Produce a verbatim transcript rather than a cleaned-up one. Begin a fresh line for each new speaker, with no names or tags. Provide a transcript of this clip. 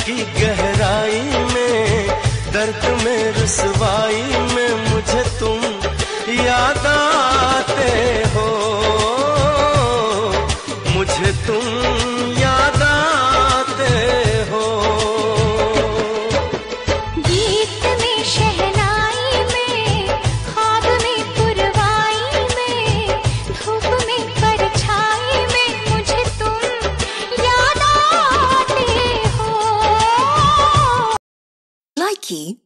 की गहराई में, दर्द में रुसवाई में मुझे तुम याद आते हो, मुझे तुम याद आते हो।
गीत में शहनाई में, ख्वाब में पुरवाई में, धूप में परछाई में मुझे तुम याद आते हो।
Likey